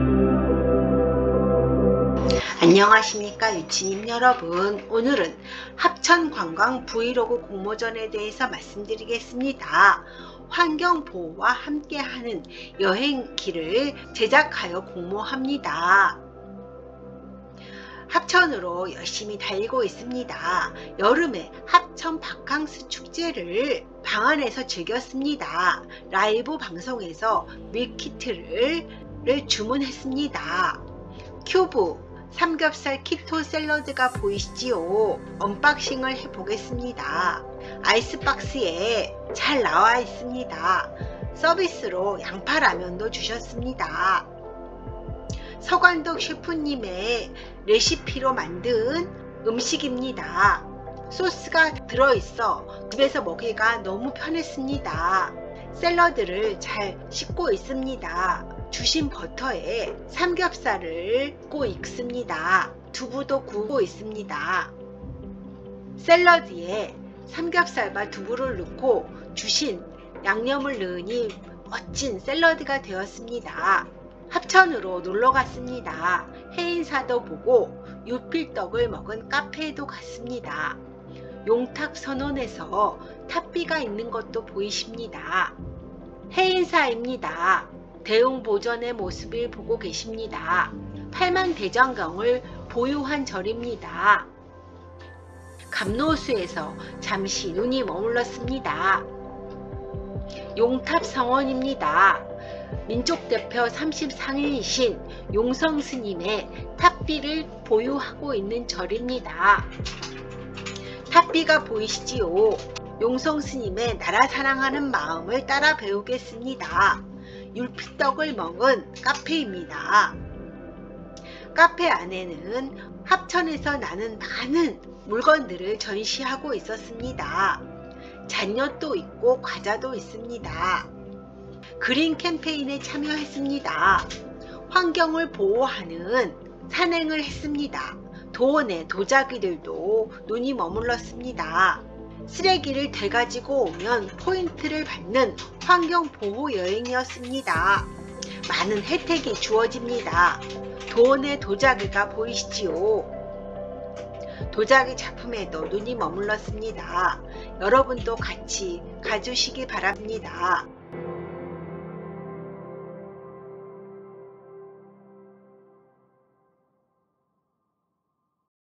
안녕하십니까 유치님 여러분. 오늘은 합천관광 브이로그 공모전에 대해서 말씀드리겠습니다. 환경보호와 함께하는 여행기를 제작하여 공모합니다. 합천으로 열심히 달리고 있습니다. 여름에 합천 바캉스 축제를 방 안에서 즐겼습니다. 라이브 방송에서 밀키트를 주문했습니다. 큐브 삼겹살 키토 샐러드가 보이시지요? 언박싱을 해보겠습니다. 아이스박스에 잘 나와 있습니다. 서비스로 양파라면도 주셨습니다. 서관덕 셰프님의 레시피로 만든 음식입니다. 소스가 들어있어 집에서 먹기가 너무 편했습니다. 샐러드를 잘 씻고 있습니다. 주신 버터에 삼겹살을 굽고 있습니다. 두부도 구우고 있습니다. 샐러드에 삼겹살과 두부를 넣고 주신 양념을 넣으니 멋진 샐러드가 되었습니다. 합천으로 놀러 갔습니다. 해인사도 보고 유필떡을 먹은 카페에도 갔습니다. 용탁선원에서 탑비가 있는 것도 보이십니다. 해인사입니다. 대웅보전의 모습을 보고 계십니다. 팔만대장경을 보유한 절입니다. 감로수에서 잠시 눈이 머물렀습니다. 용탑성원입니다. 민족대표 34인이신 용성스님의 탑비를 보유하고 있는 절입니다. 탑비가 보이시지요? 용성스님의 나라 사랑하는 마음을 따라 배우겠습니다. 율피떡을 먹은 카페입니다. 카페 안에는 합천에서 나는 많은 물건들을 전시하고 있었습니다. 잔엿도 있고 과자도 있습니다. 그린 캠페인에 참여했습니다. 환경을 보호하는 산행을 했습니다. 도원의 도자기들도 눈이 머물렀습니다. 쓰레기를 돼가지고 오면 포인트를 받는 환경보호 여행이었습니다. 많은 혜택이 주어집니다. 도원의 도자기가 보이시지요? 도자기 작품에도 눈이 머물렀습니다. 여러분도 같이 가주시기 바랍니다.